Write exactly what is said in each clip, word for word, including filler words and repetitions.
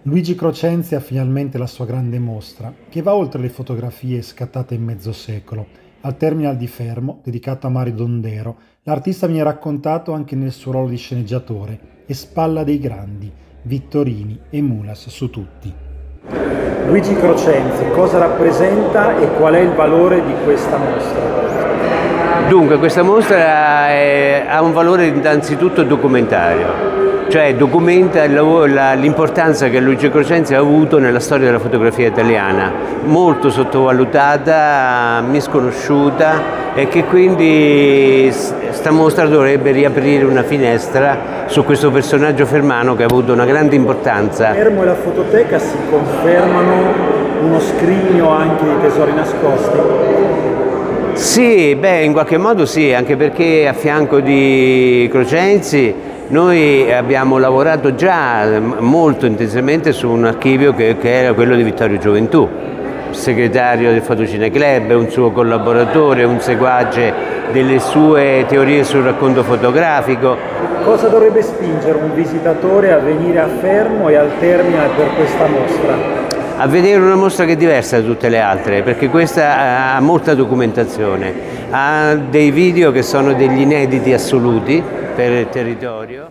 Luigi Crocenzi ha finalmente la sua grande mostra, che va oltre le fotografie scattate in mezzo secolo. Al Terminal di Fermo, dedicato a Mario Dondero, l'artista viene raccontato anche nel suo ruolo di sceneggiatore e spalla dei grandi, Vittorini e Mulas su tutti. Luigi Crocenzi, cosa rappresenta e qual è il valore di questa mostra? Dunque, questa mostra è, ha un valore innanzitutto documentario. Cioè documenta l'importanza che Luigi Crocenzi ha avuto nella storia della fotografia italiana, molto sottovalutata, misconosciuta, e che quindi sta mostra dovrebbe riaprire una finestra su questo personaggio fermano che ha avuto una grande importanza. Fermo e la fototeca si confermano uno scrigno anche di tesori nascosti? Sì, beh, in qualche modo sì, anche perché a fianco di Crocenzi noi abbiamo lavorato già molto intensamente su un archivio che, che era quello di Vittorio Gioventù, segretario del Fotocine Club, un suo collaboratore, un seguace delle sue teorie sul racconto fotografico. Cosa dovrebbe spingere un visitatore a venire a Fermo e al Terminal per questa mostra? A vedere una mostra che è diversa da tutte le altre, perché questa ha molta documentazione, ha dei video che sono degli inediti assoluti per il territorio.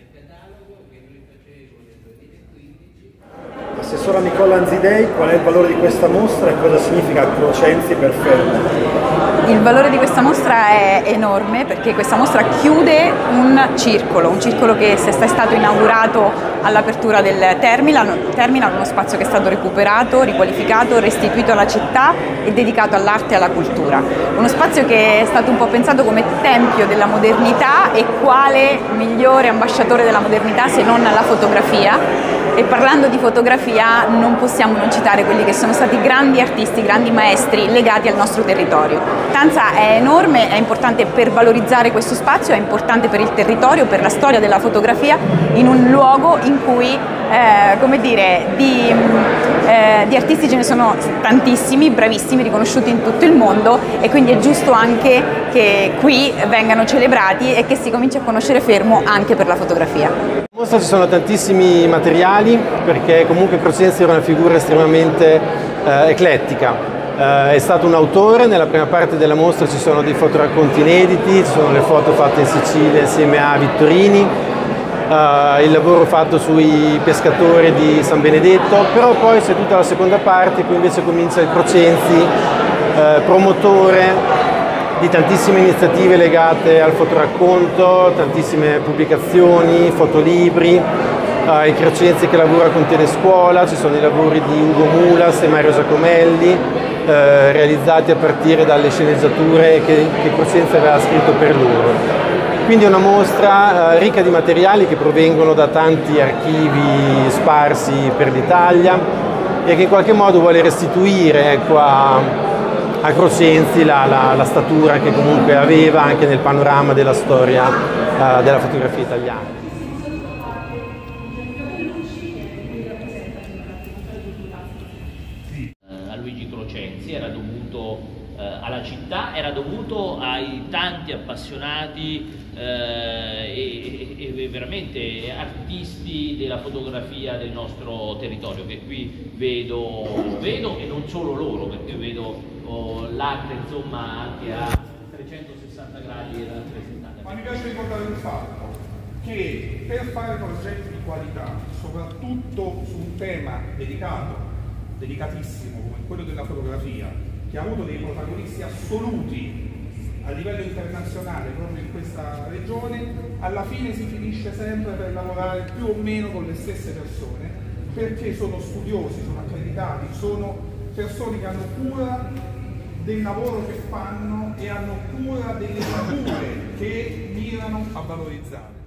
Assessora Nicola Anzidei, qual è il valore di questa mostra e cosa significa Crocenzi per Fermo? Il valore di questa mostra è enorme perché questa mostra chiude un circolo, un circolo che è stato inaugurato all'apertura del Terminal, Terminal, uno spazio che è stato recuperato, riqualificato, restituito alla città e dedicato all'arte e alla cultura. Uno spazio che è stato un po' pensato come tempio della modernità, e quale migliore ambasciatore della modernità se non la fotografia. E parlando di fotografia non possiamo non citare quelli che sono stati grandi artisti, grandi maestri legati al nostro territorio. L'importanza è enorme, è importante per valorizzare questo spazio, è importante per il territorio, per la storia della fotografia, in un luogo in cui eh, come dire, di, eh, di artisti ce ne sono tantissimi, bravissimi, riconosciuti in tutto il mondo, e quindi è giusto anche che qui vengano celebrati e che si cominci a conoscere Fermo anche per la fotografia. In mostra ci sono tantissimi materiali perché comunque Crocenzi era una figura estremamente eh, eclettica. Eh, è stato un autore, nella prima parte della mostra ci sono dei fotoracconti inediti, ci sono le foto fatte in Sicilia insieme a Vittorini, eh, il lavoro fatto sui pescatori di San Benedetto, però poi c'è tutta la seconda parte, qui invece comincia il Crocenzi, eh, promotore di tantissime iniziative legate al fotoracconto, tantissime pubblicazioni, fotolibri, eh, i Crocenzi che lavora con Telescuola, ci sono i lavori di Ugo Mulas e Mario Giacomelli, eh, realizzati a partire dalle sceneggiature che, che Crocenzi aveva scritto per loro. Quindi è una mostra eh, ricca di materiali che provengono da tanti archivi sparsi per l'Italia e che in qualche modo vuole restituire, ecco, a, a Crocenzi la, la, la statura che comunque aveva anche nel panorama della storia uh, della fotografia italiana. A Luigi Crocenzi era dovuto uh, alla città, era dovuto ai tanti appassionati uh, e, e, e veramente artisti della fotografia del nostro territorio, che qui vedo, vedo e non solo loro, perché vedo l'arte insomma anche a trecentosessanta gradi rappresentata. Ma mi piace ricordare il fatto che per fare progetti di qualità, soprattutto su un tema delicato, delicatissimo come quello della fotografia, che ha avuto dei protagonisti assoluti a livello internazionale proprio in questa regione, alla fine si finisce sempre per lavorare più o meno con le stesse persone, perché sono studiosi, sono accreditati, sono persone che hanno cura del lavoro che fanno e hanno cura delle figure che mirano a valorizzare.